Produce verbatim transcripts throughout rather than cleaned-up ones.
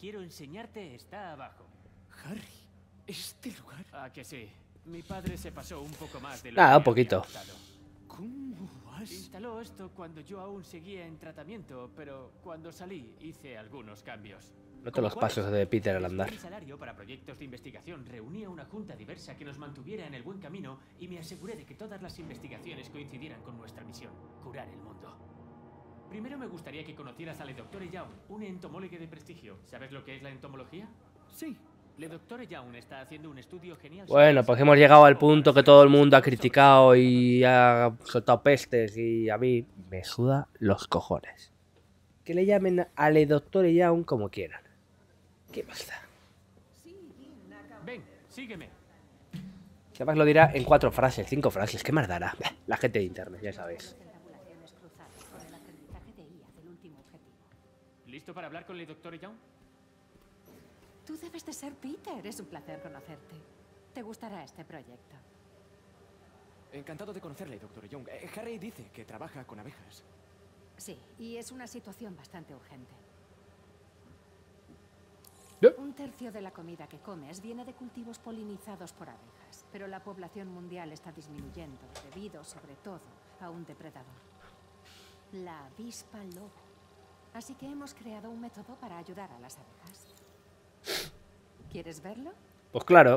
quiero enseñarte está abajo. Harry, ¿este lugar? Ah, que sí. Mi padre se pasó un poco más de lo Nada, que un poquito. había gustado. ¿Cómo has...? Instaló esto cuando yo aún seguía en tratamiento, pero cuando salí hice algunos cambios. Noto los pasos de Peter al andar. Mi salario para proyectos de investigación reunía una junta diversa que nos mantuviera en el buen camino y me aseguré de que todas las investigaciones coincidieran con nuestra misión, curar el mundo. Primero me gustaría que conocieras a Le Doctor Young, un entomólogo de prestigio. ¿Sabes lo que es la entomología? Sí. Le Doctor Young está haciendo un estudio genial. Bueno, pues hemos llegado al punto que todo el mundo ha criticado y ha soltado pestes y a mí me suda los cojones. Que le llamen a Le Doctor Young como quieran. ¿Qué más da? Ven, sígueme. Además lo dirá en cuatro frases, cinco frases. ¿Qué más dará? La gente de internet, ya sabéis. ¿Listo para hablar con el doctor Young? Tú debes de ser Peter. Es un placer conocerte. Te gustará este proyecto. Encantado de conocerle, doctor Young. Eh, Harry dice que trabaja con abejas. Sí, y es una situación bastante urgente. ¿Eh? Un tercio de la comida que comes viene de cultivos polinizados por abejas, pero la población mundial está disminuyendo debido, sobre todo, a un depredador. La avispa lobo. Así que hemos creado un método para ayudar a las abejas. ¿Quieres verlo? Pues claro.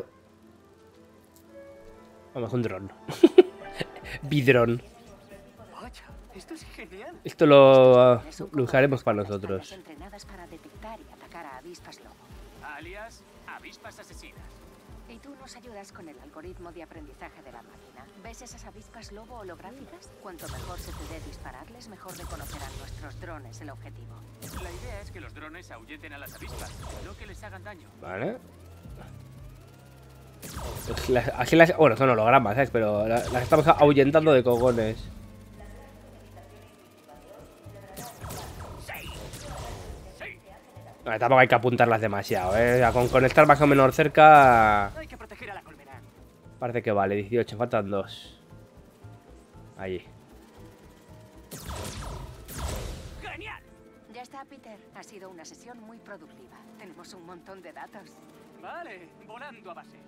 Vamos, un dron. Bidrón. Vaya, esto es genial. Esto lo, lo usaremos para nosotros. Entrenadas para detectar y atacar a avispas lobo. Alias, avispas asesinas. Y tú nos ayudas con el algoritmo de aprendizaje de la máquina. ¿Ves esas avispas lobo holográficas? Cuanto mejor se te dé dispararles, mejor reconocerán nuestros drones el objetivo. La idea es que los drones ahuyenten a las avispas, no que les hagan daño. Vale. Pues las- así las... Bueno, son hologramas, ¿sabes? Pero la- las estamos ahuyentando de cogones. Vale, tampoco hay que apuntarlas demasiado, ¿eh? Ya Con, con estar más o menos cerca... Hay que proteger a la colmena. Parece que vale, dieciocho, faltan dos. Allí. ¡Genial! Ya está, Peter. Ha sido una sesión muy productiva. Tenemos un montón de datos. Vale, volando a base.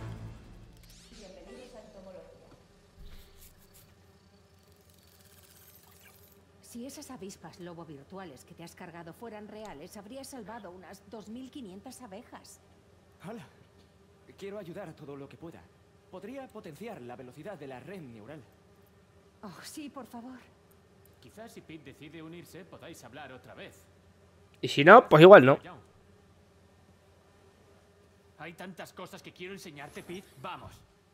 Si esas avispas lobo virtuales que te has cargado fueran reales, habrías salvado unas dos mil quinientas abejas. Hola. Quiero ayudar a todo lo que pueda. Podría potenciar la velocidad de la red neural. Oh, sí, por favor. Quizás si Pete decide unirse, podáis hablar otra vez. Y si no, pues igual no. Hay tantas cosas que quiero enseñarte, Pete. Vamos.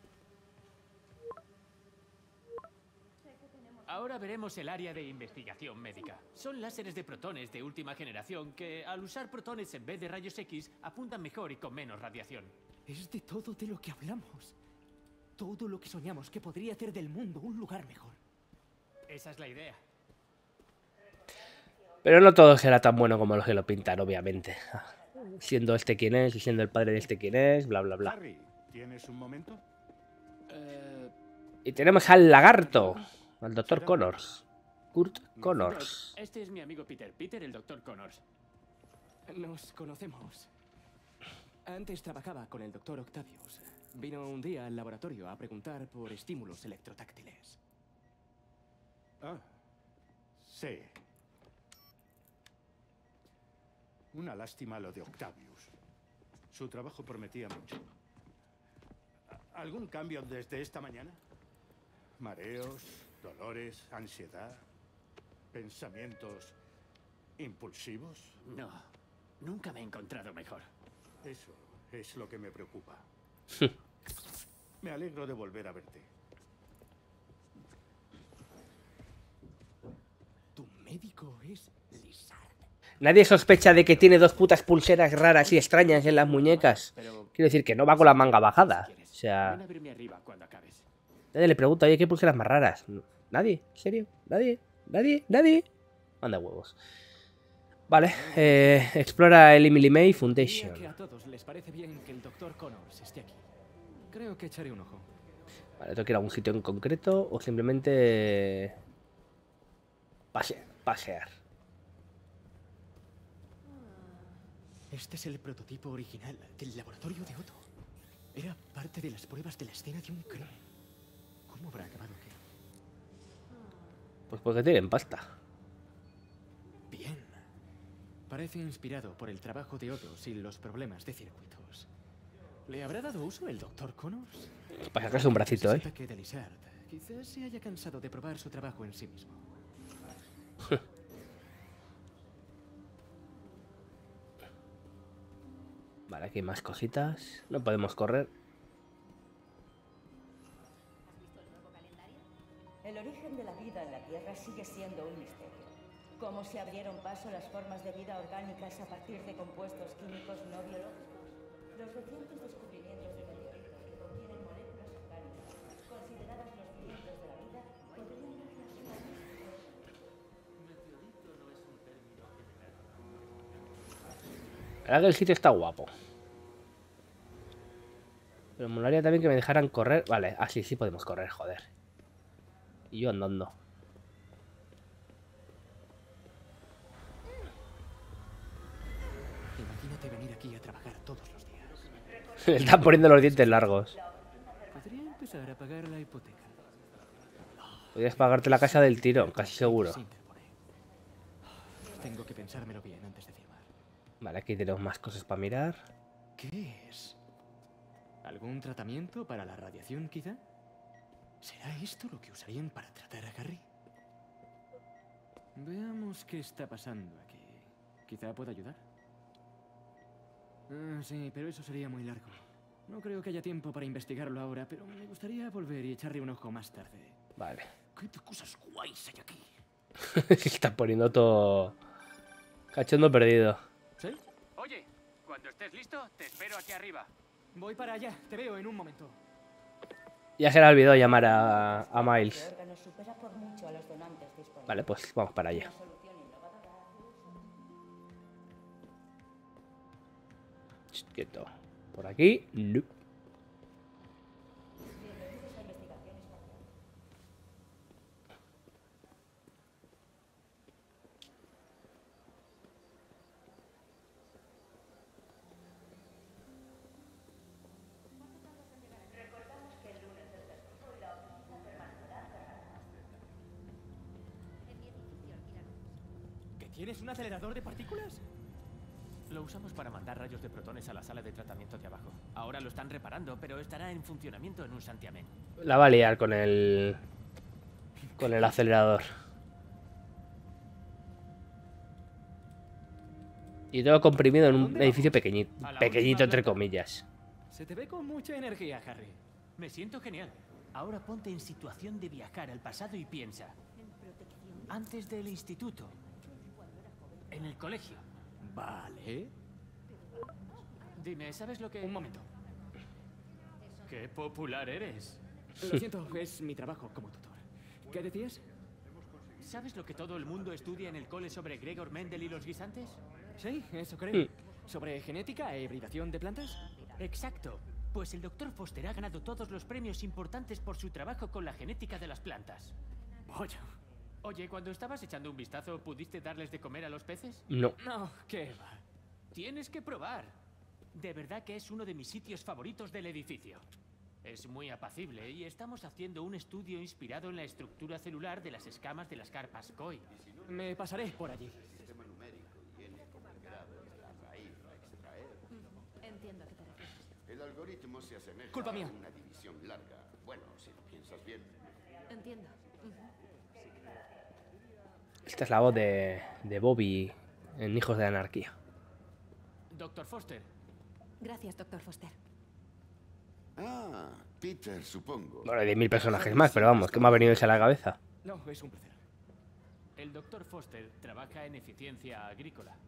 Ahora veremos el área de investigación médica. Son láseres de protones de última generación que, al usar protones en vez de rayos X, apuntan mejor y con menos radiación. Es de todo de lo que hablamos. Todo lo que soñamos que podría hacer del mundo un lugar mejor. Esa es la idea. Pero no todo será tan bueno como los que lo pintan, obviamente. Siendo este quien es y siendo el padre de este quien es, bla, bla, bla. Harry, ¿tienes un momento? Eh, Y tenemos al lagarto, al doctor Connors. Kurt Connors. Este es mi amigo Peter. Peter, el doctor Connors. nos conocemos. Antes trabajaba con el doctor Octavius. Vino un día al laboratorio a preguntar por estímulos electrotáctiles. Ah, sí. Una lástima lo de Octavius. Su trabajo prometía mucho. ¿A- ¿Algún cambio desde esta mañana? Mareos, dolores, ansiedad, pensamientos impulsivos. No, nunca me he encontrado mejor. Eso es lo que me preocupa. Me alegro de volver a verte. Tu médico es Lizard. Nadie sospecha de que tiene dos putas pulseras raras y extrañas en las muñecas. Pero Quiero decir que no va con la manga bajada. O ven sea, a verme arriba cuando acabes. nadie le pregunta, oye, ¿qué pulseras más raras? ¿Nadie? ¿En serio? ¿Nadie? ¿Nadie? ¿Nadie? Manda huevos. Vale, eh, explora el Emily May Diría Foundation. que a todos les parece bien que el doctor Connors esté aquí. Creo que echaré un ojo. Vale, tengo que ir a algún sitio en concreto o simplemente pase- pasear. Este es el prototipo original del laboratorio de Otto. Era parte de las pruebas de la escena de un crimen. ¿Cómo habrá acabado aquí? Pues porque tienen pasta. Bien. Parece inspirado por el trabajo de Otto y los problemas de circuitos. ¿Le habrá dado uso el doctor Connors? Para sacarse un bracito, Se ¿eh? sepa que Delisard quizás se haya cansado de probar su trabajo en sí mismo. Vale, aquí hay más cositas. No podemos correr. El origen de la vida en la Tierra sigue siendo un misterio. ¿Cómo se abrieron paso las formas de vida orgánicas a partir de compuestos químicos no biológicos? Los recientes descubrimientos de meteoritos que contienen moléculas orgánicas, consideradas los cimientos de la vida, podrían darnos una Meteorito no es un término general. La verdad que el sitio está guapo. Pero me molaría también que me dejaran correr. Vale, así sí podemos correr, joder. Y yo andando. Imagínate venir aquí a trabajar todos los días. Le están poniendo los dientes largos. Podría empezar a pagar la hipoteca. Podrías pagarte la casa del tirón, casi seguro. Se interpone. Tengo que pensármelo bien antes de firmar. Vale, aquí tenemos más cosas para mirar. ¿Qué es? ¿Algún tratamiento para la radiación, quizá? ¿Será esto lo que usarían para tratar a Harry? Veamos qué está pasando aquí. Quizá pueda ayudar. Ah, sí, pero eso sería muy largo. No creo que haya tiempo para investigarlo ahora, pero me gustaría volver y echarle un ojo más tarde. Vale. ¿Qué cosas guays hay aquí? Se está poniendo todo cachondo perdido. ¿Sí? Oye, cuando estés listo, te espero aquí arriba. Voy para allá. Te veo en un momento. Ya se le olvidó llamar a, a Miles. Este órgano supera por mucho a los donantes disponibles. Vale, pues vamos para allá. Una solución innovadora hace uso- Ch, quieto. Por aquí. No. Bienvenidos a Investigación Espacial. Recordamos que el lunes es festivo y la oficina permanecerá cerrada. ¿Que tienes un acelerador de partículas? Lo usamos para mandar rayos de protones a la sala de tratamiento de abajo. Ahora lo están reparando, pero estará en funcionamiento en un santiamén. La va a liar con el... Con el acelerador. Y todo comprimido en un edificio pequeñito. Pequeñito, entre comillas. Se te ve con mucha energía, Harry. Me siento genial. Ahora ponte en situación de viajar al pasado y piensa. Antes del instituto. En el colegio. Vale. Dime, ¿sabes lo que...? Un momento. ¡Qué popular eres! Lo siento, es mi trabajo como tutor. ¿Qué decías? ¿Sabes lo que todo el mundo estudia en el cole sobre Gregor Mendel y los guisantes? Sí, eso creo. ¿Sobre genética e hibridación de plantas? Exacto. Pues el doctor Foster ha ganado todos los premios importantes por su trabajo con la genética de las plantas. Vaya. Oye, cuando estabas echando un vistazo, ¿pudiste darles de comer a los peces? No. No, ¿qué va? Tienes que probar. De verdad que es uno de mis sitios favoritos del edificio. Es muy apacible y estamos haciendo un estudio inspirado en la estructura celular de las escamas de las carpas koi. Me pasaré por allí. Entiendo a qué te refieres. El algoritmo se asemeja Culpa mía. a una división larga. Bueno, si lo piensas bien. Entiendo. Esta es la voz de, de Bobby en Hijos de la Anarquía. Doctor Foster, Gracias, doctor Foster. Ah, Peter, supongo. Bueno, hay diez mil personajes más, pero vamos, ¿qué me ha venido eso a la cabeza? No, es un placer. el doctor Foster trabaja en eficiencia agrícola.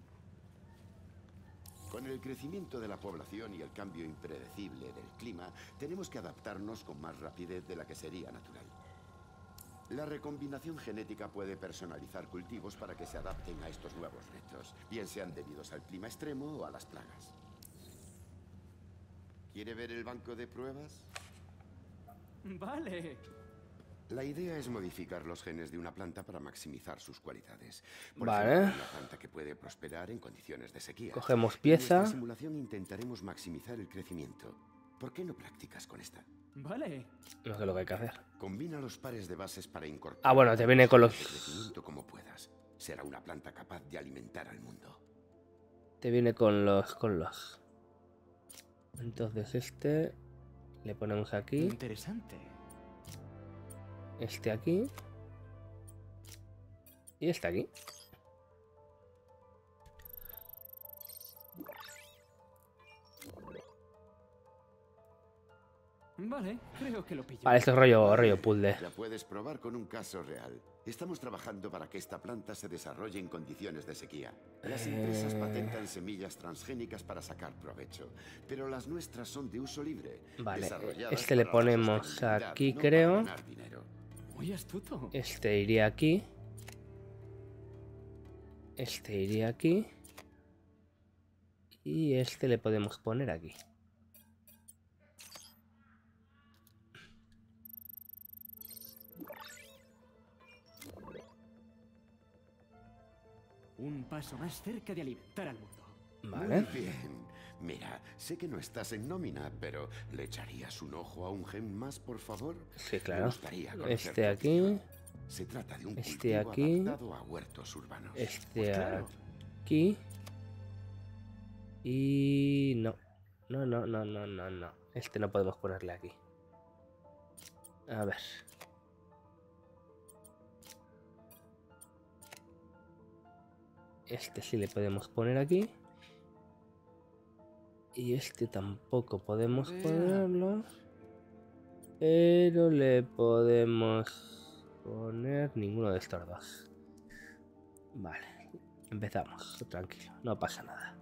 Con el crecimiento de la población y el cambio impredecible del clima, tenemos que adaptarnos con más rapidez de la que sería natural. La recombinación genética puede personalizar cultivos para que se adapten a estos nuevos retos, bien sean debidos al clima extremo o a las plagas. ¿Quiere ver el banco de pruebas? Vale. La idea es modificar los genes de una planta para maximizar sus cualidades. Por Vale. ejemplo, una planta que puede prosperar en condiciones de sequía. Cogemos En pieza. nuestra simulación intentaremos maximizar el crecimiento. ¿Por qué no practicas con esta? Vale. No sé lo que hay que hacer. Combina los pares de bases para incorporar Ah, bueno, te viene con los... de crecimiento como puedas. Será una planta capaz de alimentar al mundo. Te viene con los... con los... Entonces este... Le ponemos aquí. Interesante. Este aquí. Y este aquí. Vale, creo que lo pillo. Vale, esto es rollo, rollo puzzle. La puedes probar con un caso real. Estamos trabajando para que esta planta se desarrolle en condiciones de sequía. Las empresas Eh. patentan semillas transgénicas para sacar provecho, pero las nuestras son de uso libre. Vale, desarrolladas este le para la ponemos sostenibilidad, aquí, no para creo. ganar dinero. Muy astuto. Este iría aquí. Este iría aquí. Y este le podemos poner aquí. Un paso más cerca de alimentar al mundo. Vale. Muy bien. Mira, sé que no estás en nómina, pero ¿le echarías un ojo a un gen más, por favor? Sí, Me claro. gustaría conocer Este tu aquí. opinión. Se trata de un Este cultivo aquí. adaptado a huertos urbanos. Este Pues claro. aquí. Y no. No, no, no, no, no, no. Este no podemos ponerle aquí. A ver. Este sí le podemos poner aquí. Y este tampoco podemos Vea. ponerlo. Pero le podemos poner ninguno de estos dos. Vale. Empezamos. Tranquilo. No pasa nada.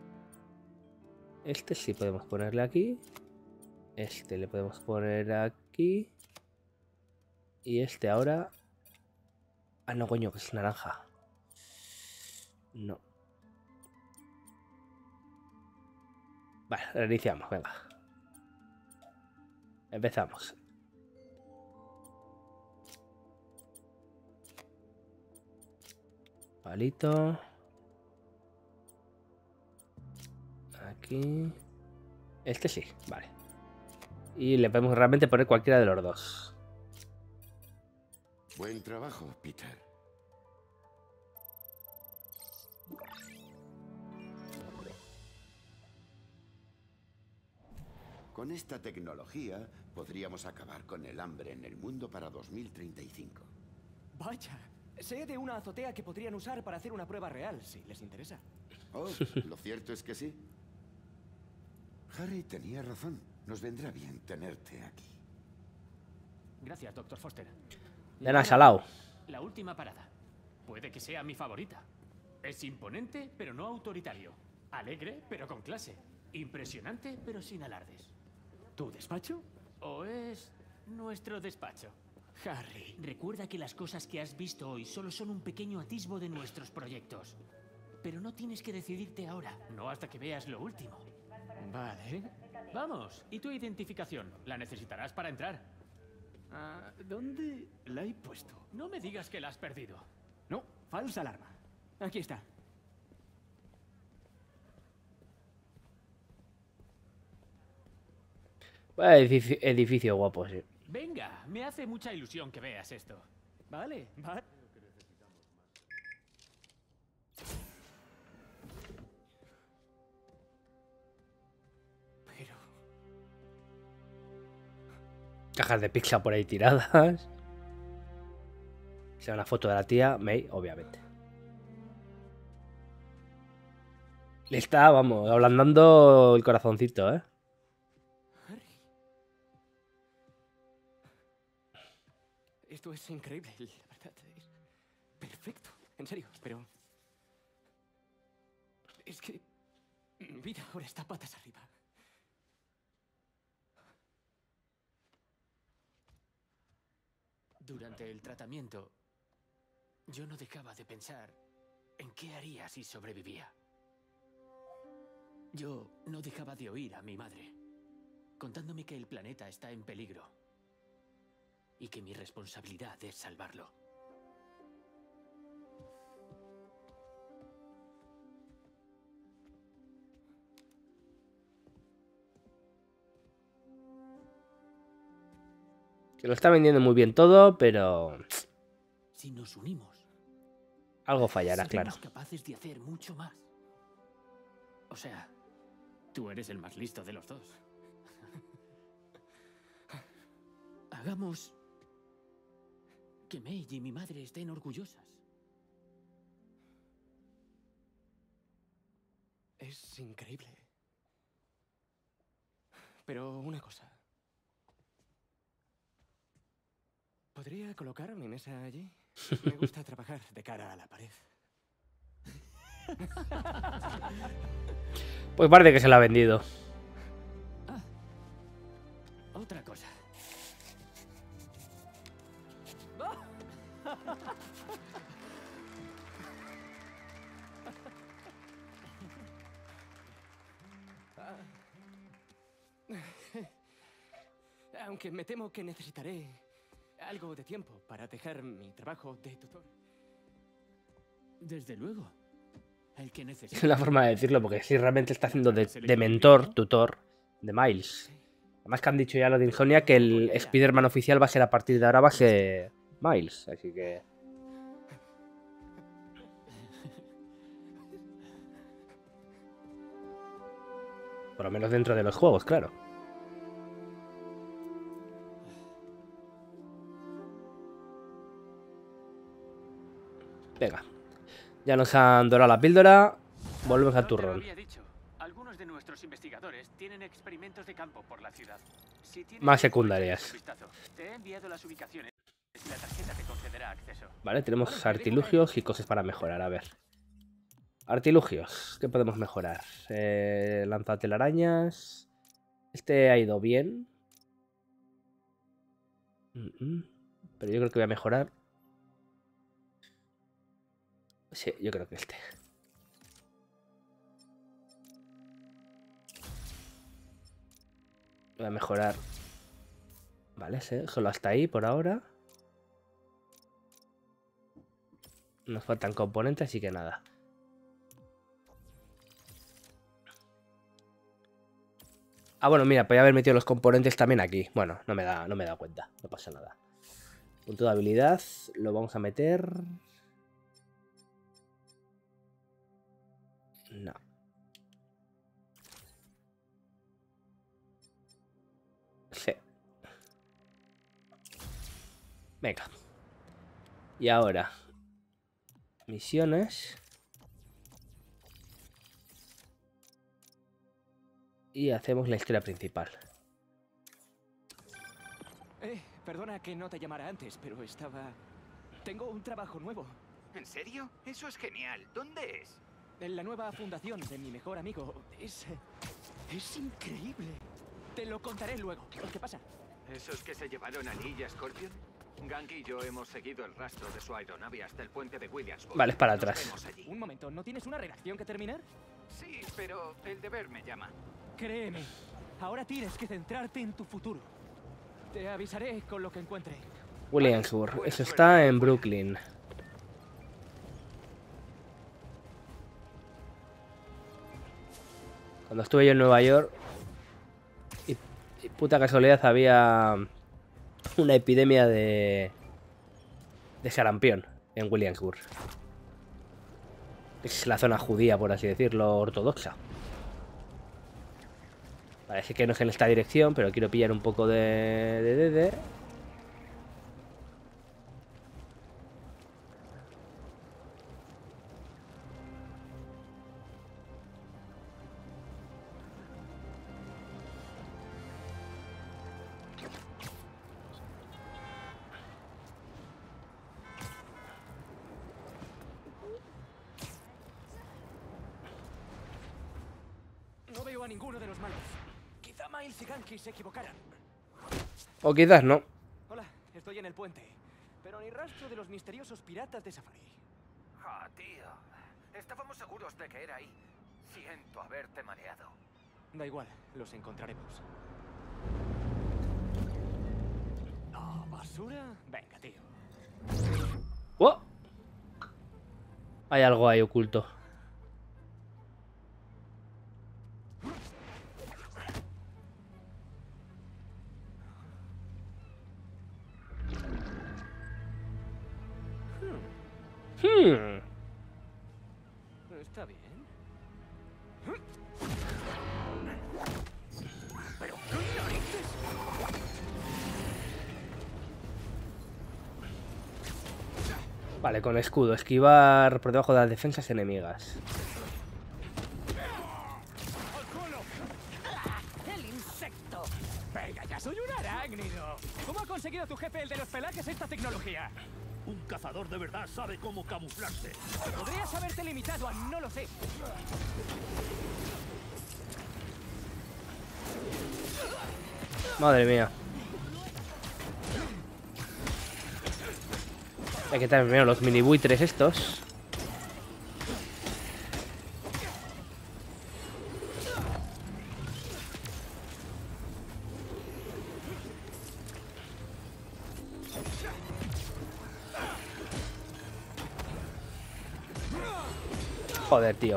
Este sí podemos ponerle aquí. Este le podemos poner aquí. Y este ahora... Ah, no, coño, que es naranja. No. Vale, reiniciamos, venga. Empezamos. Palito. Aquí. Este sí, vale. Y le podemos realmente poner cualquiera de los dos. Buen trabajo, Peter. Con esta tecnología podríamos acabar con el hambre en el mundo para dos mil treinta y cinco. Vaya. Sé de una azotea que podrían usar para hacer una prueba real, si les interesa. Oh, lo cierto es que sí. Harry tenía razón. Nos vendrá bien tenerte aquí. Gracias, doctor Foster. Ya han salado. La última parada. Puede que sea mi favorita. Es imponente, pero no autoritario. Alegre, pero con clase. Impresionante, pero sin alardes. ¿Tu despacho? ¿O es nuestro despacho? Harry. Recuerda que las cosas que has visto hoy solo son un pequeño atisbo de nuestros proyectos. Pero no tienes que decidirte ahora, no hasta que veas lo último. Vale. Vamos, ¿y tu identificación? La necesitarás para entrar. Ah, ¿dónde la he puesto? No me digas que la has perdido. No, falsa alarma. Aquí está. Vaya edificio, edificio guapo, sí. Venga, me hace mucha ilusión que veas esto. Vale, vale. Pero... Cajas de pizza por ahí tiradas. Sea una foto de la tía May, obviamente. Le está, vamos, ablandando el corazoncito, ¿eh? Harry. Esto es increíble, la verdad. Es perfecto. En serio, pero... Es que... mi vida ahora está patas arriba. Durante el tratamiento, yo no dejaba de pensar en qué haría si sobrevivía. Yo no dejaba de oír a mi madre, contándome que el planeta está en peligro. y que mi responsabilidad es salvarlo. Que lo está vendiendo muy bien todo, pero Si nos unimos, algo fallará, seremos claro. capaces de hacer mucho más. O sea, tú eres el más listo de los dos. Hagamos que May y mi madre estén orgullosas. Es increíble. Pero una cosa. ¿Podría colocar mi mesa allí? Me gusta trabajar de cara a la pared. Pues parece que se la ha vendido. Otra cosa. Aunque me temo que necesitaré algo de tiempo para dejar mi trabajo de tutor. Desde luego. El que necesita. Es una forma de decirlo, porque sí, realmente está haciendo de, de mentor, tutor de Miles. Además que han dicho ya lo de Insomnia que el Spider-Man oficial va a ser a partir de ahora va a ser Miles, así que... Por lo menos dentro de los juegos, claro. Venga. Ya nos han dorado la píldora. Volvemos al No te lo turrón. había dicho. Algunos de nuestros investigadores tienen experimentos de campo por la ciudad. Si tienes Más tiempo, secundarias. échale un vistazo. Te he enviado las ubicaciones y la tarjeta te concederá acceso. Vale, tenemos artilugios y cosas para mejorar. A ver. Artilugios. ¿Qué podemos mejorar? Eh, lanzatelarañas. Este ha ido bien. Mm, mm. Pero yo creo que voy a mejorar. Sí, yo creo que este. Voy a mejorar. Vale, sí, solo hasta ahí por ahora. Nos faltan componentes, así que nada. Ah, bueno, mira, podía haber metido los componentes también aquí. Bueno, no me da, no me da cuenta, no pasa nada. Punto de habilidad, lo vamos a meter... No. Sí. Venga. Y ahora. Misiones. Y hacemos la historia principal. Eh, perdona que no te llamara antes, pero estaba... Tengo un trabajo nuevo. ¿En serio? Eso es genial. ¿Dónde es? En la nueva fundación de mi mejor amigo. Es... es increíble. Te lo contaré luego. ¿Qué pasa? ¿Esos que se llevaron a Lee y a Scorpion? Ganke y yo hemos seguido el rastro de su aeronave hasta el puente de Williamsburg. Vale, es para Nos atrás. vemos allí. Un momento, ¿no tienes una redacción que terminar? Sí, pero el deber me llama. Créeme, ahora tienes que centrarte en tu futuro. Te avisaré con lo que encuentre. Williamsburg. Eso está en Brooklyn. Cuando estuve yo en Nueva York, y, y puta casualidad, había una epidemia de, de sarampión en Williamsburg. Es la zona judía, por así decirlo, ortodoxa. Parece que no es en esta dirección, pero quiero pillar un poco de... de, de, de. No veo a ninguno de los malos. Quizá Miles y Ganke se equivocaran. O quizás no. Hola, estoy en el puente. Pero ni rastro de los misteriosos piratas de Safari. Ah, tío. Estábamos seguros de que era ahí. Siento haberte mareado. Da igual, los encontraremos. Oh, ¿basura? Venga, tío. ¡Oh! Hay algo ahí oculto. Hmm. Está bien. Vale, con escudo. Esquivar por debajo de las defensas enemigas. ¡El insecto! Venga, ya soy un arácnido. ¿Cómo ha conseguido tu jefe, el de los pelajes, esta tecnología? Un cazador de verdad sabe cómo camuflarse. Podrías haberte limitado a no lo sé. Madre mía. Hay que tener primero los mini buitres estos. Joder, tío.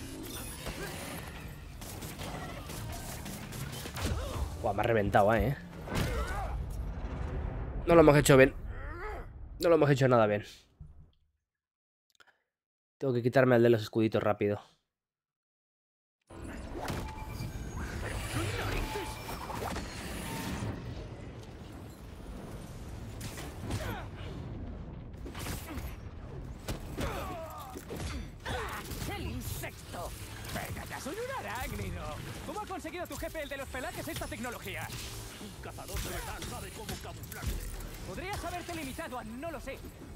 Buah, me ha reventado, eh. No lo hemos hecho bien. No lo hemos hecho nada bien. Tengo que quitarme al de los escuditos rápido. ¡El insecto! Venga, ya soy un arácnido. ¿Cómo ha conseguido tu jefe, el de los pelajes, esta tecnología? Un cazador de verdad sabe cómo camuflarse. Podrías haberte limitado a no lo sé.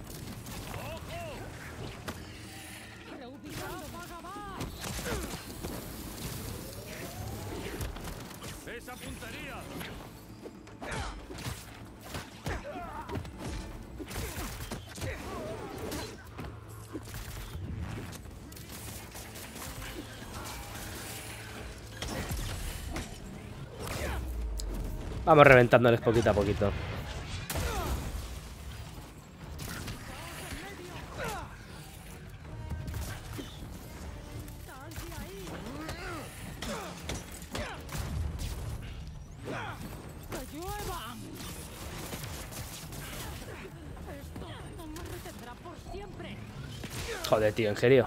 ¡Esa puntería! Vamos reventándoles poquito a poquito. Joder, tío, ¿en serio?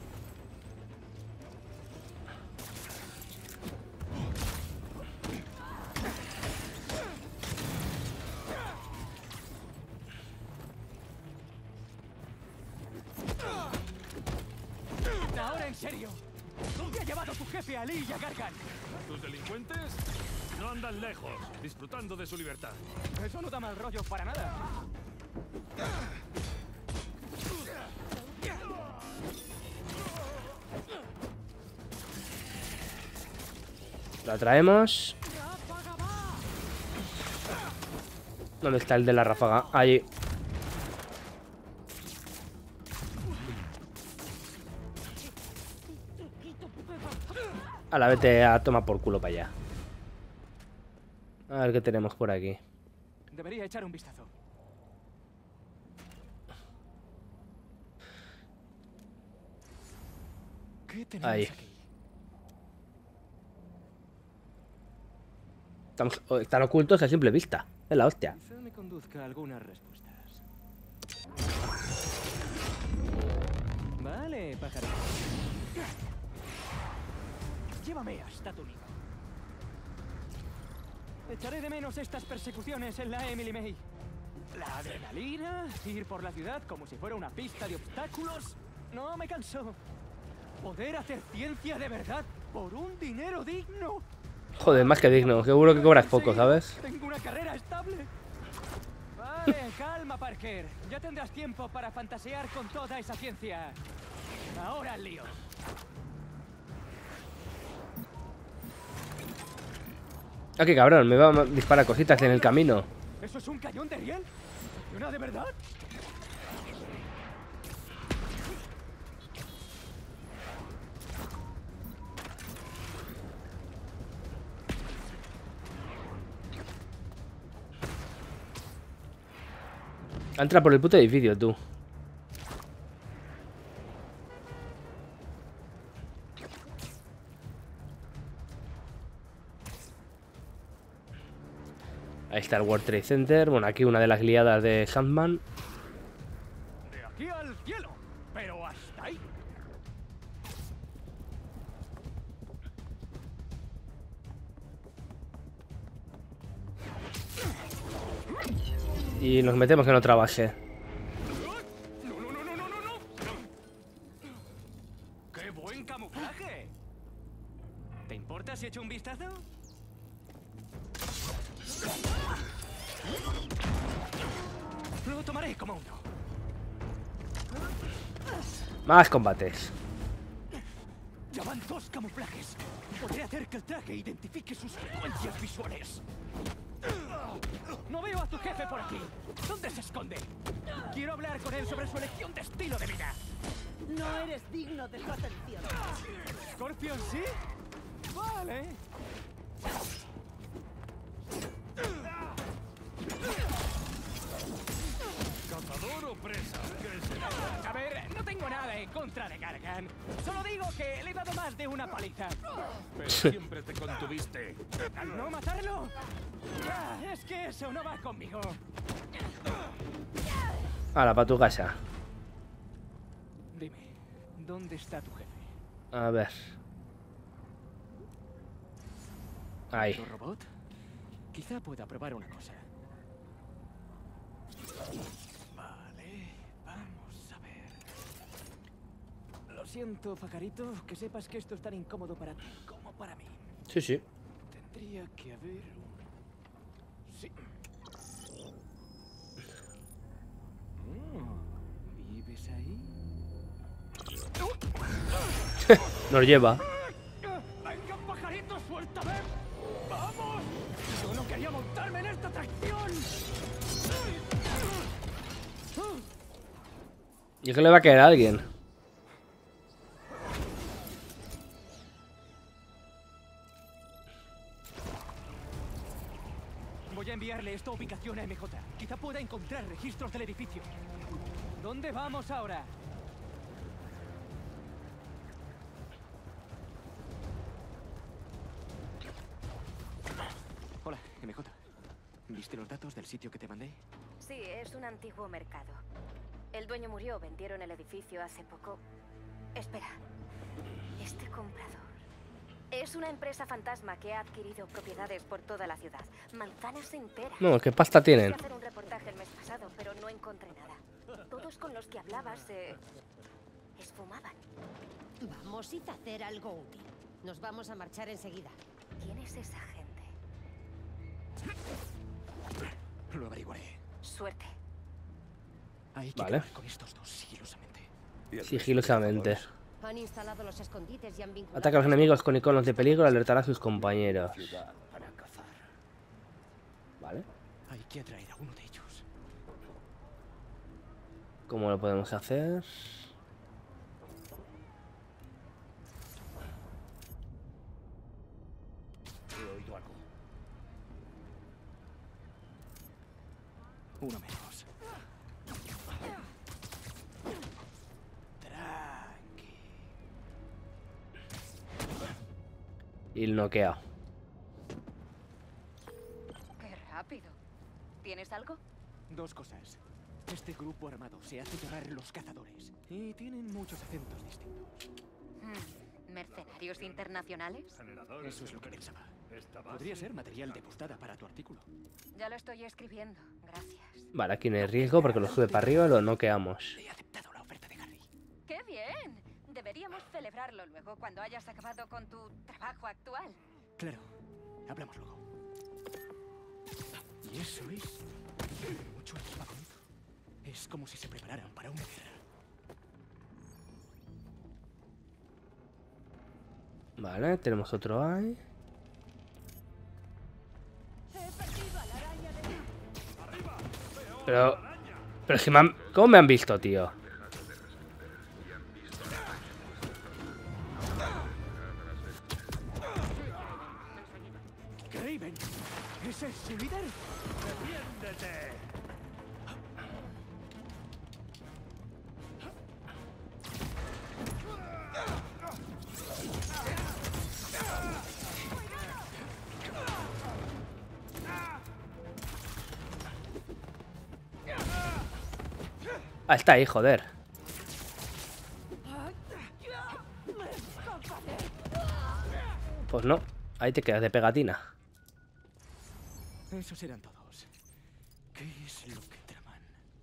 Ahora en serio. ¿Dónde ha llevado tu jefe a Lee y a Gargan? ¿Tus delincuentes? No andan lejos, disfrutando de su libertad. Eso no da mal rollo para nada. La traemos. ¿Dónde está el de la ráfaga? Allí. A la vete a tomar por culo para allá. A ver qué tenemos por aquí. Debería echar un vistazo. ¿Qué tenemos Ahí. aquí? Estamos, están ocultos a simple vista. Es la hostia. Quizá me conduzca a algunas respuestas. Vale, pájaro. Llévame hasta tu nido. Echaré de menos estas persecuciones en la Emily May. La adrenalina, ir por la ciudad como si fuera una pista de obstáculos. No me canso. Poder hacer ciencia de verdad por un dinero digno. Joder, más que digno. Seguro que cobras poco, ¿sabes? Tengo una carrera estable. Vale, calma, Parker. Ya tendrás tiempo para fantasear con toda esa ciencia. Ahora al lío. Ah, qué cabrón. Me va a disparar cositas en el camino. ¿Eso es un cañón de riel? ¿Y una de verdad? Entra por el puto edificio, tú. Ahí está el World Trade Center. Bueno, aquí una de las liadas de Sandman. De aquí al cielo, pero hasta ahí. Y nos metemos en otra base. No, no, no, no, no, no, no. ¡Qué buen camuflaje! ¿Te importa si echo un vistazo? Lo tomaré como uno. Más combates. Ya van dos camuflajes. Podré hacer que el traje identifique sus frecuencias visuales. No veo a tu jefe por aquí. ¿Dónde se esconde? Quiero hablar con él sobre su elección de estilo de vida. No eres digno de su atención. ¿Scorpion sí? Vale. ¿Cazador o presa? ¿Qué será? A ver, no tengo nada en contra de Gargan. Solo digo que le he dado más de una paliza. Pero siempre te contuviste. ¿Al no matarlo? Ya, es que eso no va conmigo. Ahora, para tu casa. Dime, ¿dónde está tu jefe? A ver. Ahí. ¿Tu robot? Quizá pueda probar una cosa. Vale, vamos a ver. Lo siento, Fajarito, que sepas que esto es tan incómodo para ti como para mí. Sí, sí. Tendría que haber un... Sí. Mm, ¿vives ahí? Nos lleva. ¡Venga, Pajarito, suéltame! ¡Vamos! Yo no quería montarme en esta atracción. Y es que le va a caer a alguien. Voy a enviarle esta ubicación a M J. Quizá pueda encontrar registros del edificio. ¿Dónde vamos ahora? Hola, M J. ¿Viste los datos del sitio que te mandé? Sí, es un antiguo mercado. El dueño murió, vendieron el edificio hace poco. Espera, este comprador es una empresa fantasma que ha adquirido propiedades por toda la ciudad. Manzanas enteras. No, ¿qué pasta tienen? Quise hacer un reportaje el mes pasado, pero no encontré nada. Todos con los que hablaba se esfumaban. Vamos, id a hacer algo útil. Nos vamos a marchar enseguida. ¿Quién es esa gente? Lo averiguaré. Suerte. Hay que Vale. acabar con estos dos sigilosamente. Sigilosamente. Han instalado los escondites y han vinculado... Ataca a los enemigos con iconos de peligro y alertará a sus compañeros. Para cazar. Vale. Hay que atraer a uno de ellos. ¿Cómo lo podemos hacer? He oído algo. Uno menos. Tranqui. Y el noqueado. Qué rápido. ¿Tienes algo? Dos cosas. Este grupo armado se hace llamar los cazadores. Y tienen muchos acentos distintos. Hmm, ¿mercenarios internacionales? Eso es lo que pensaba. Podría ser material de postada para tu artículo. Ya lo estoy escribiendo. Gracias. Vale, aquí no hay riesgo porque lo sube para arriba y lo noqueamos. He aceptado la oferta de Harry. ¡Qué bien! Deberíamos celebrarlo luego cuando hayas acabado con tu trabajo actual. Claro. Hablamos luego. Y eso es mucho equipamiento. Es como si se prepararan para una guerra. Vale, tenemos otro ahí. Pero... Pero es que me han... ¿Cómo me han visto, tío? Kraven, ¿ese es su líder? ¡Defiéndete! Ah, está ahí, joder. Pues no, ahí te quedas de pegatina. Esos eran todos. ¿Qué es lo que traman?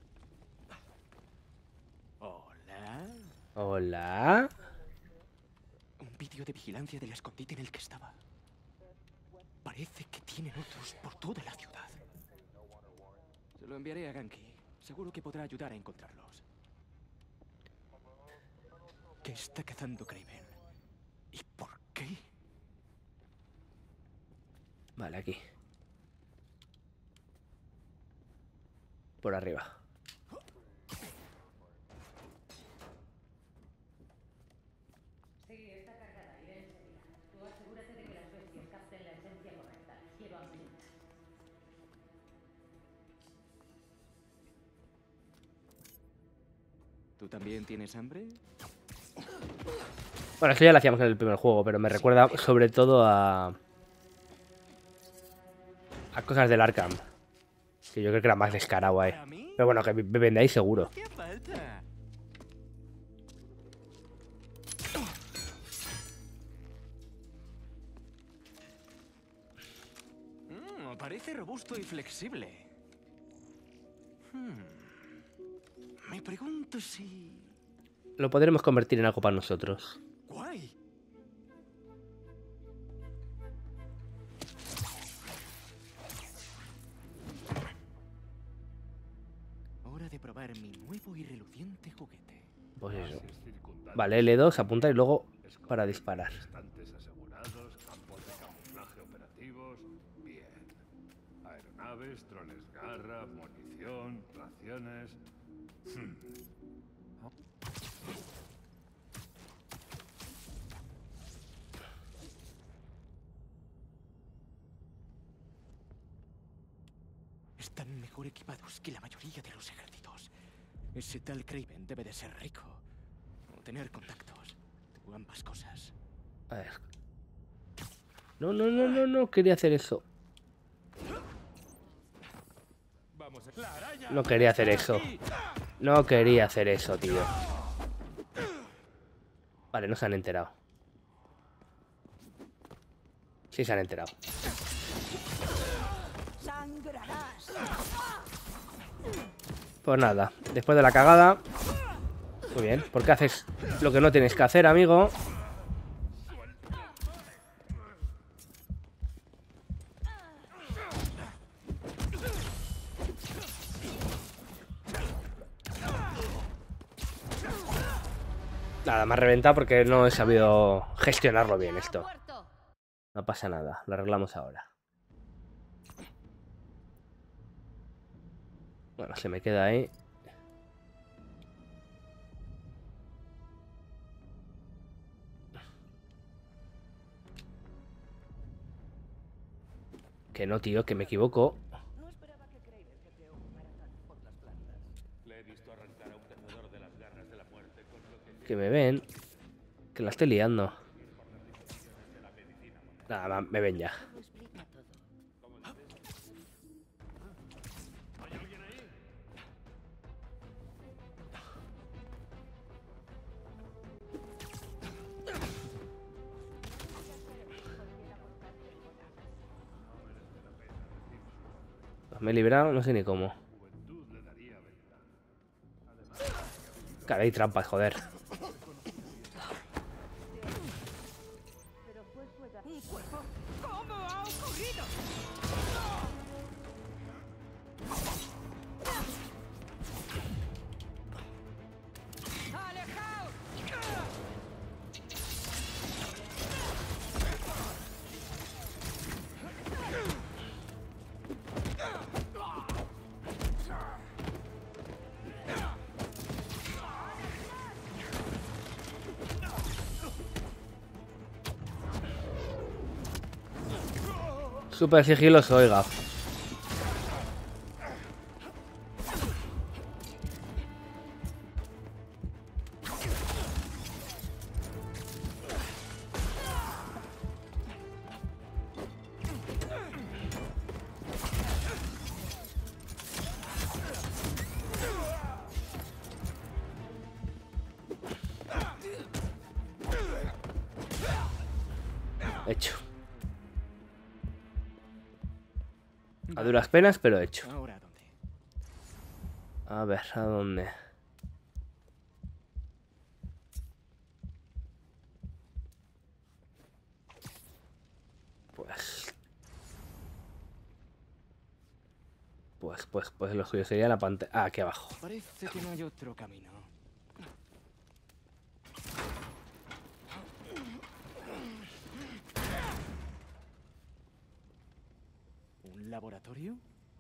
Hola. Hola. Un vídeo de vigilancia del escondite en el que estaba. Parece que tienen otros por toda la ciudad. Se lo enviaré a Ganke. Seguro que podrá ayudar a encontrarlos. ¿Qué está cazando Kraven? ¿Y por qué? Vale, aquí. Por arriba. Sí, está cargada. Iré enseguida. Tú asegúrate de que las bestias capten la esencia correcta. Lleva un minuto. ¿Tú también tienes hambre? Bueno, esto ya lo hacíamos en el primer juego, pero me recuerda sobre todo a... a cosas del Arkham. Que yo creo que era más descarado ahí. Pero bueno, que beben de ahí seguro. Mm, parece robusto y flexible. Hmm. Me pregunto si... Lo podremos convertir en algo para nosotros. Guay. Hora de probar mi nuevo y reluciente juguete. Pues eso. Vale, L dos, apuntar y luego para disparar. Estantes asegurados, campos de camuflaje operativos. Bien. Aeronaves, drones garra, munición, raciones. Hmm. Están mejor equipados que la mayoría de los ejércitos. Ese tal Kraven debe de ser rico. O tener contactos. O ambas cosas. A ver. No, no, no, no, no quería hacer eso. No quería hacer eso. No quería hacer eso, tío. Vale, no se han enterado. Sí se han enterado. Pues nada, después de la cagada. Muy bien, porque haces lo que no tienes que hacer, amigo. Nada, me ha reventado porque no he sabido gestionarlo bien esto. No pasa nada, lo arreglamos ahora. Bueno, se me queda ahí. Que no, tío, que me equivoco. Que me ven. Que la estoy liando. Nada, me ven ya. Me he librado, no sé ni cómo. Cara, hay trampas, joder. ¿Cómo ha ocurrido? ¡Alejaos! Súper sigiloso, oiga. Hecho. A duras penas, pero hecho. ¿Ahora dónde? A ver, ¿a dónde? Pues... Pues, pues, pues lo suyo sería la pantalla... Ah, aquí abajo. Parece que no hay otro camino. ¿Un laboratorio?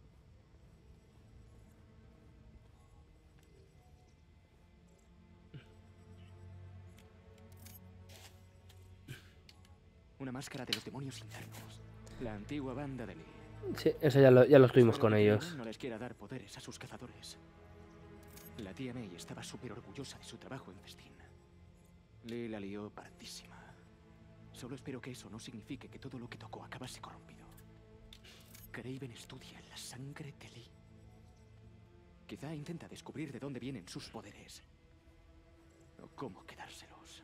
Una máscara de los demonios internos. La antigua banda de Lee. Sí, eso ya lo, ya lo estuvimos Espero con que ellos. Craven no les quiera dar poderes a sus cazadores. La tía May estaba súper orgullosa de su trabajo en Festín. Lee la lió partísima. Solo espero que eso no signifique que todo lo que tocó acabase corrompido. Craven estudia la sangre de Lee. Quizá intenta descubrir de dónde vienen sus poderes. O cómo quedárselos.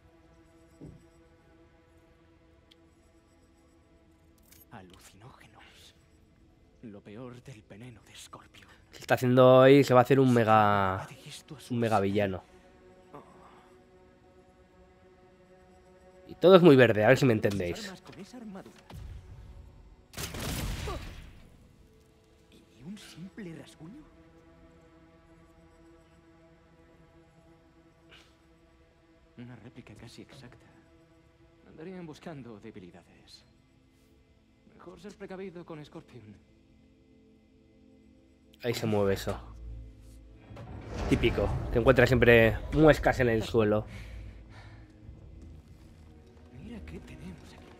Alucinógenos. Lo peor del veneno de Scorpion. Se está haciendo hoy, se va a hacer un mega... Un mega villano. Y todo es muy verde, a ver si me entendéis. Con esa armadura. ¿Y un simple rasguño? Una réplica casi exacta. Andarían buscando debilidades. Mejor ser precavido con Scorpion. Ahí se mueve eso. Típico, que encuentra siempre muescas en el suelo. Mira qué tenemos aquí.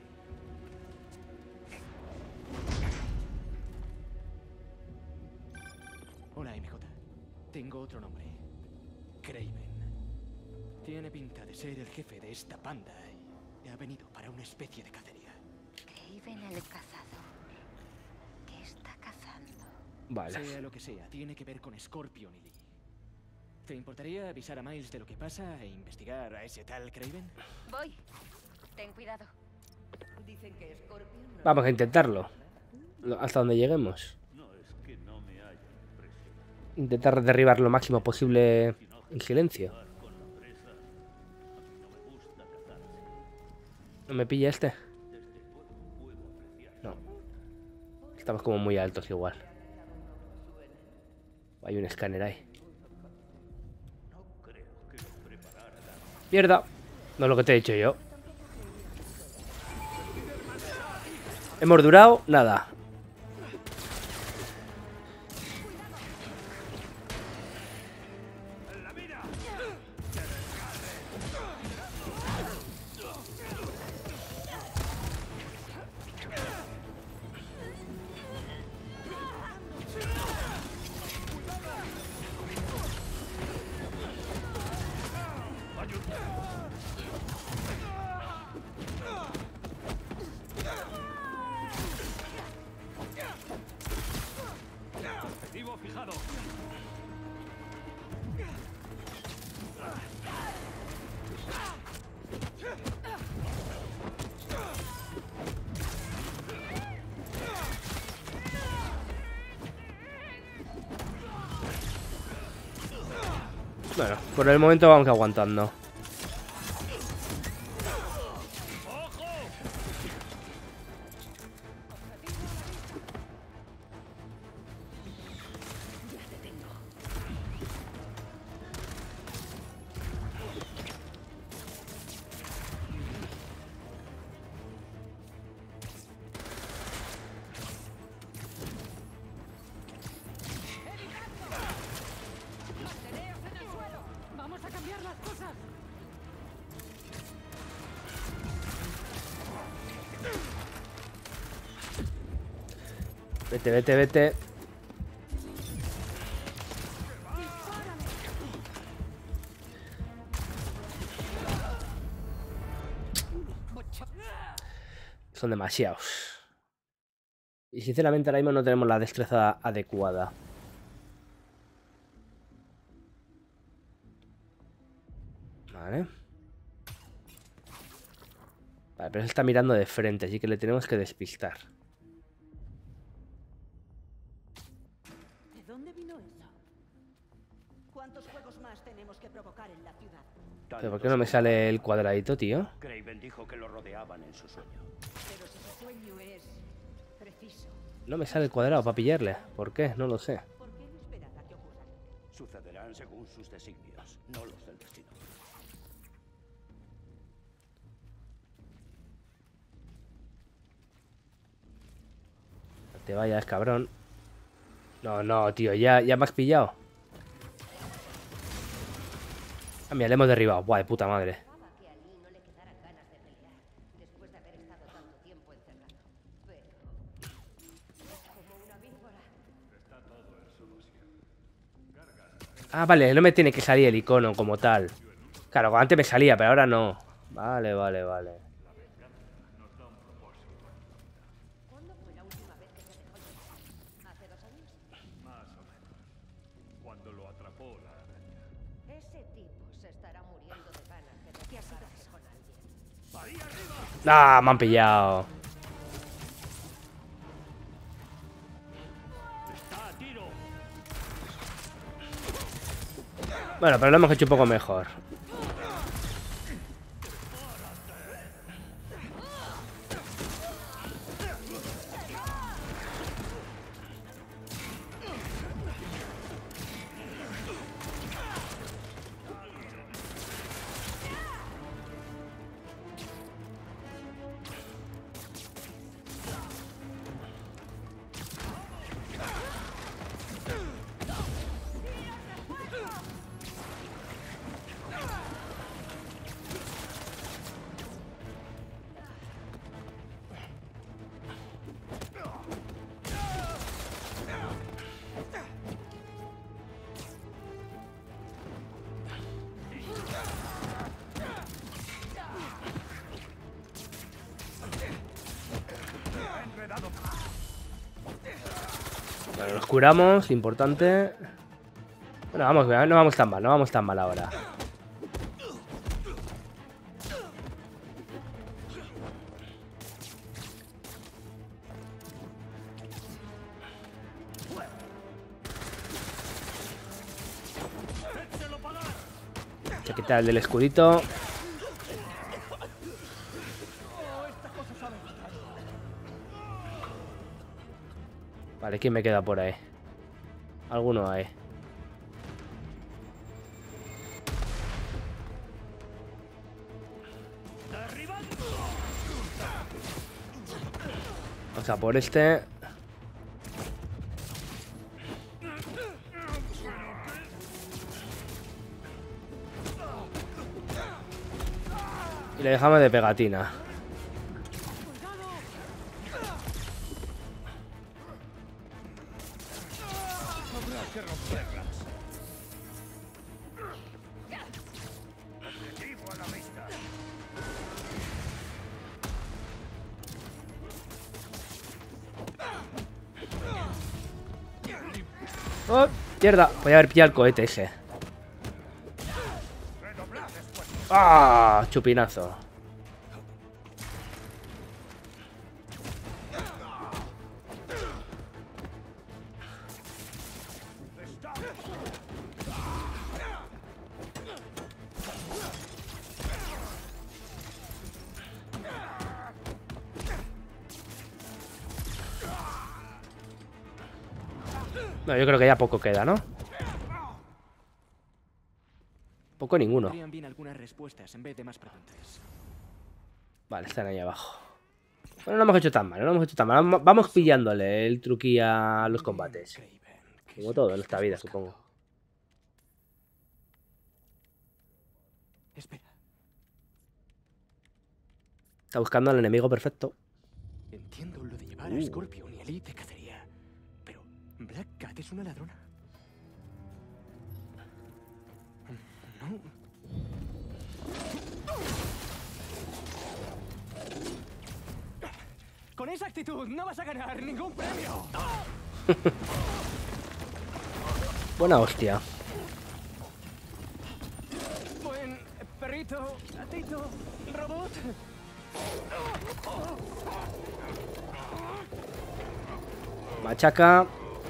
Hola, M J. Tengo otro nombre. Craven. Tiene pinta de ser el jefe de esta panda y ha venido para una especie de cacería. Craven el cazador. ¿Qué está cazando? Vale. Sea lo que sea, tiene que ver con Scorpion y Lee. ¿Te importaría avisar a Miles de lo que pasa e investigar a ese tal Craven? Voy. Ten cuidado. Dicen que Scorpion no Vamos a intentarlo. Hasta donde lleguemos. Intentar derribar lo máximo posible en silencio. ¿No me pilla este? No. Estamos como muy altos igual. Hay un escáner ahí. Mierda. No es lo que te he dicho yo. Hemos durado nada. Objetivo fijado. Bueno, por el momento vamos aguantando. ¡Vamos a cambiar las cosas! Vete, vete, vete. Son demasiados. Y sinceramente ahora mismo no tenemos la destreza adecuada. Vale. Vale, pero se está mirando de frente, así que le tenemos que despistar. ¿De dónde vino eso? ¿Cuántos juegos más tenemos que provocar en la ciudad? ¿Pero por qué no me sale el cuadradito, tío? Craven dijo que lo rodeaban en su sueño. Pero si su sueño es preciso. No me sale el cuadrado para pillarle. ¿Por qué? No lo sé. ¿Por qué no esperar a que ocurra? Sucederán según sus designios, no los del destino. No te vayas, cabrón. No, no, tío, ya, ya me has pillado. Ah, mira, le hemos derribado. Buah, de puta madre. Que a Lee no le quedaran ganas de pelear después de haber estado tanto tiempo encerrado. Pero es como una víbora. Ah, vale, no me tiene que salir el icono como tal. Claro, antes me salía, pero ahora no. Vale, vale, vale. ¿Cuándo fue la última vez que se dejó llevar? ¿Hace dos años? Más o menos. Cuando lo atrapó la araña. Ese tipo se estará muriendo de ganas de desquitarse con alguien. ¡Ahí arriba! Ah, me han pillado. ¡Está a tiro! Bueno, pero lo hemos hecho un poco mejor. Bueno, nos curamos, importante. Bueno, vamos, no vamos tan mal, no vamos tan mal ahora. Voy a quitar el del escudito. Vale, ¿quién me queda por ahí? Alguno hay. Vamos a por este. Y le dejamos de pegatina. ¡Oh! ¡Mierda! Voy a haber pillado el cohete ese. ¡Ah! Chupinazo. No, yo creo que ya poco queda, ¿no? Poco ninguno. Podrían bien algunas respuestas en vez de más preguntas. Vale, están ahí abajo. Bueno, no hemos hecho tan mal, no hemos hecho tan mal. Vamos pillándole el truqui a los combates. Como todo en esta vida, supongo. Espera. Está buscando al enemigo perfecto. Entiendo lo de llevar Uh. a Scorpion y a Elite de cacería. Pero Black Cat es una ladrona. No. Con esa actitud no vas a ganar ningún premio. Buena hostia. Buen perrito, gatito, robot. Machaca.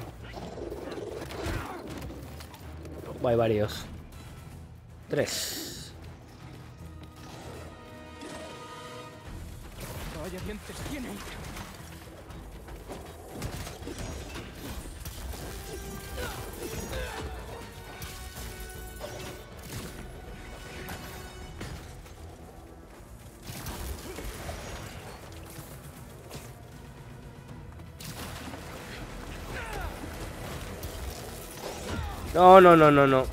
Oh, hay varios. Tres. Vaya dientes tiene. No, no, no, no, no.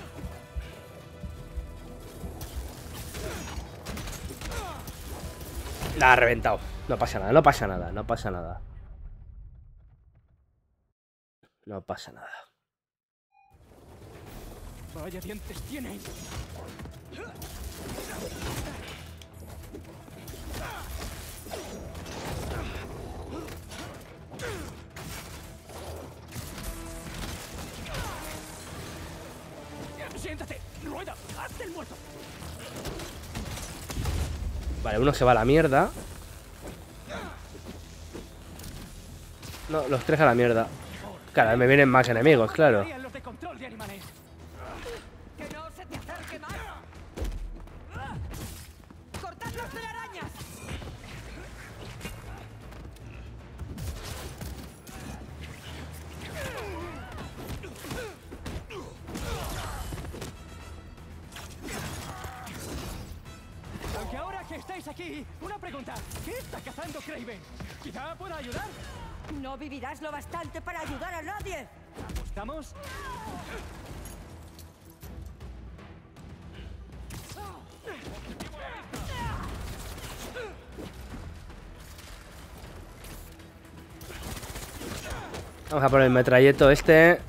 La ha reventado. No pasa nada, no pasa nada, no pasa nada. No pasa nada. Vaya dientes tiene. Siéntate, rueda, hazte el muerto. Vale, uno se va a la mierda. No, los tres a la mierda. Claro, me vienen más enemigos, claro. Los de control de animales. Que no se te acerque más. Cortad las telarañas. Aunque ahora que estáis aquí, una pregunta. ¿Qué está cazando Kraven? ¿Quizá pueda ayudar? No vivirás lo bastante para ayudar a nadie. ¿Apostamos? Vamos a poner el metralleto este.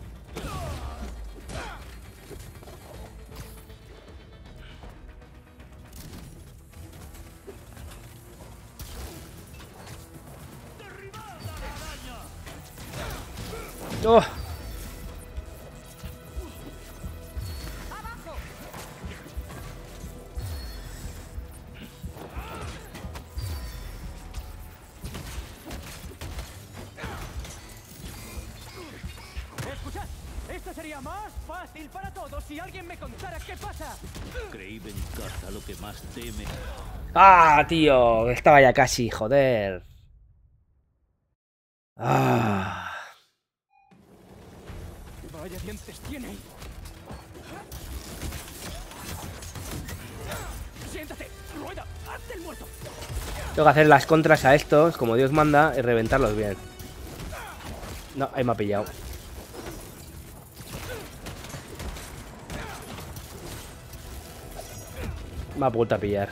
¡Oh! Escuchad, esto sería más fácil para todos si alguien me contara qué pasa. Kraven caza lo que más teme. ¡Ah, tío! Estaba ya casi, joder. ¡Ah! Vaya dientes tiene. Siéntate, rueda, hazte el muerto. Tengo que hacer las contras a estos, como Dios manda, y reventarlos bien. No, ahí me ha pillado. Me ha vuelto a pillar.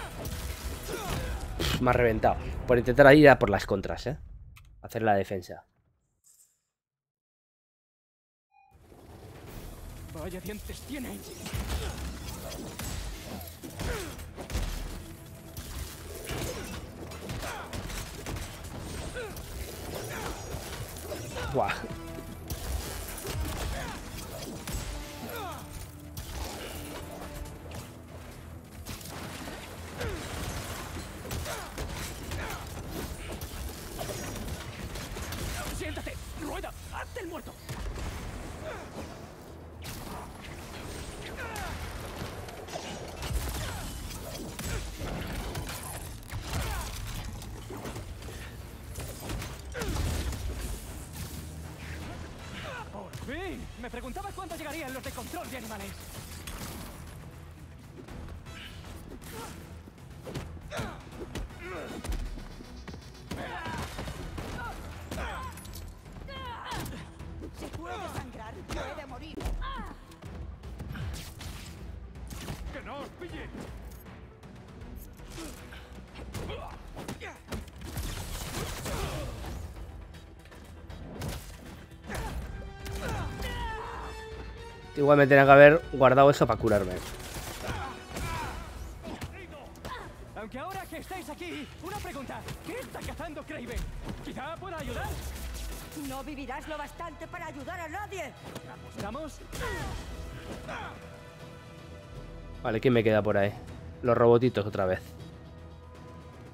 Pff, me ha reventado. Por intentar ir a por las contras, eh. Hacer la defensa. Vaya dientes tiene. Buah. Siéntate, rueda, hazte el muerto. Por fin, me preguntaba cuándo llegarían los de control de animales. Si puede sangrar, puede morir. ¡Que no os pille! Igual me tenía que haber guardado eso para curarme. Aunque ahora que estáis aquí, una pregunta. ¿Qué está cazando Kraven? ¿Quizá pueda ayudar? No vivirás lo bastante para ayudar a nadie. ¿Apostamos? Vale, ¿quién me queda por ahí? Los robotitos otra vez.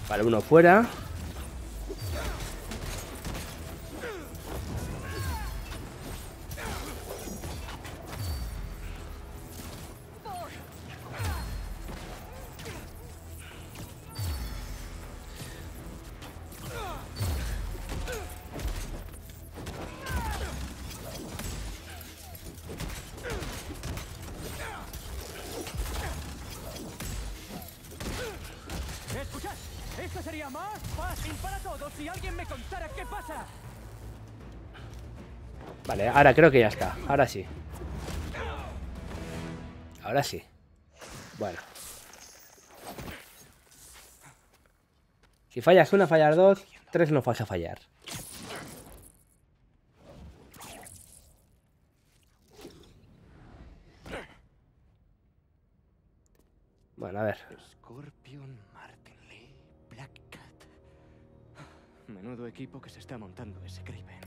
Vale, uno fuera. Escuchad, esto sería más fácil para todos si alguien me contara qué pasa. Vale, ahora creo que ya está. Ahora sí. Ahora sí. Bueno. Si fallas una, fallas dos. Tres no vas a fallar. Bueno, a ver. Scorpion, Martinley, Black Cat. Menudo equipo que se está montando ese Kraven.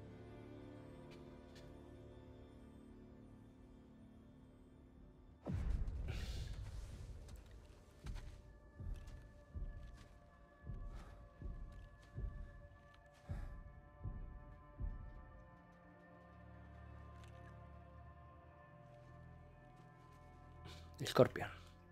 Scorpion.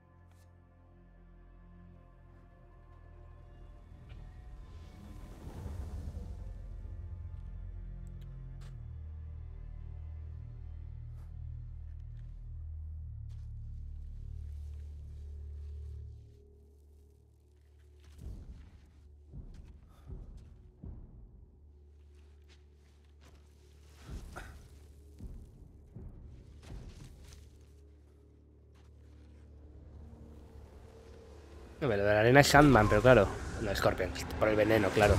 No, pero lo de la arena es Sandman, pero claro. No, Scorpion. Por el veneno, claro.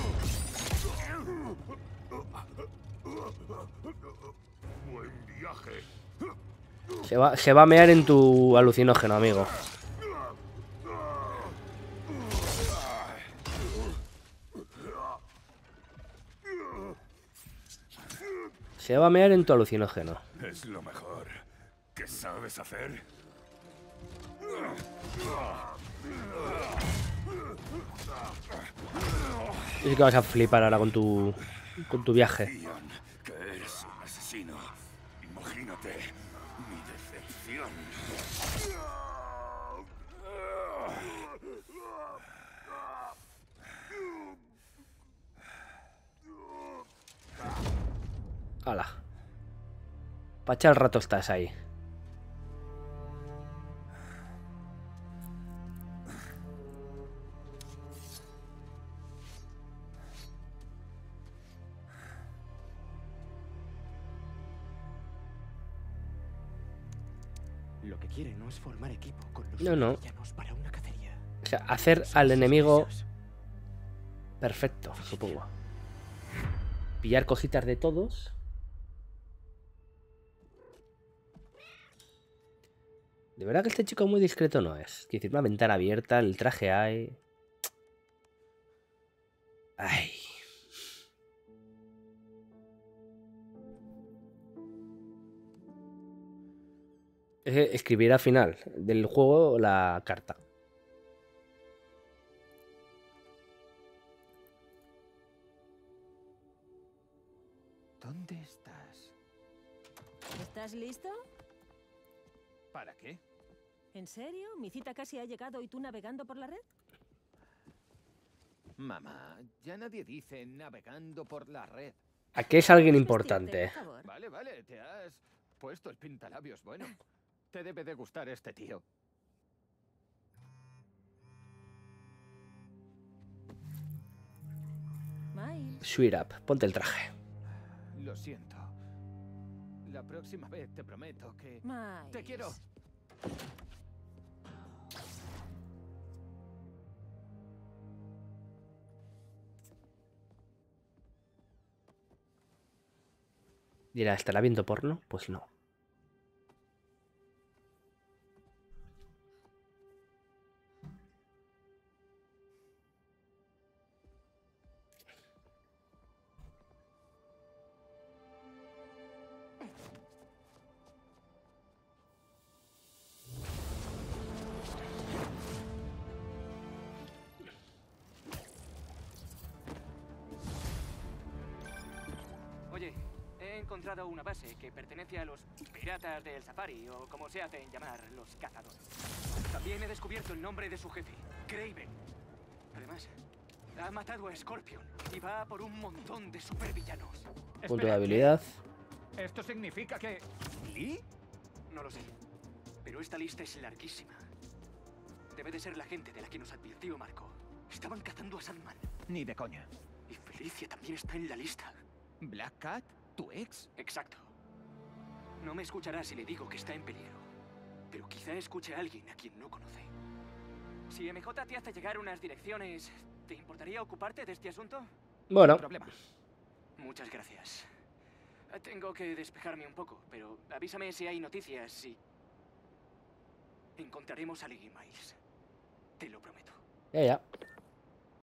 Buen viaje. Se va, se va a mear en tu alucinógeno, amigo. Se va a mear en tu alucinógeno. Es lo mejor que sabes hacer. Es que vas a flipar ahora con tu con tu viaje. Que eres un asesino. Imagínate mi decepción. Hala. Pacha el rato estás ahí. Lo que quiere no es formar equipo con los No, no. villanos para una cacería. O sea, hacer al enemigo perfecto, supongo. Pillar cositas de todos. De verdad que este chico muy discreto no es. Quiero decir, una ventana abierta, el traje hay. Ay. Es que escribir al final del juego la carta. ¿Dónde estás? ¿Estás listo? ¿Para qué? ¿En serio? ¿Mi cita casi ha llegado y tú navegando por la red? Mamá, ya nadie dice navegando por la red. ¿A qué es alguien importante? Vale, vale, te has puesto el pintalabios. Bueno, te debe de gustar este tío. Miles. Sweet up, ponte el traje. Lo siento. La próxima vez te prometo que... Miles. ¡Te quiero! Dirá, ¿estará viendo porno? Pues no. encontrado una base que pertenece a los piratas del safari, o como se hacen llamar, los cazadores. También he descubierto el nombre de su jefe, Kraven. Además, ha matado a Scorpion y va por un montón de supervillanos. Punto de habilidad. ¿Esto significa que... ¿Lee? No lo sé, pero esta lista es larguísima. Debe de ser la gente de la que nos advirtió Marco. Estaban cazando a Sandman. Ni de coña. Y Felicia también está en la lista. ¿Black Cat? ¿Tu ex? Exacto. No me escuchará si le digo que está en peligro, pero quizá escuche a alguien a quien no conoce. Si M J te hace llegar unas direcciones, ¿te importaría ocuparte de este asunto? Bueno. Sin problema. Muchas gracias. Tengo que despejarme un poco, pero avísame si hay noticias y... encontraremos a Lee Miles. Te lo prometo. Ya, ya.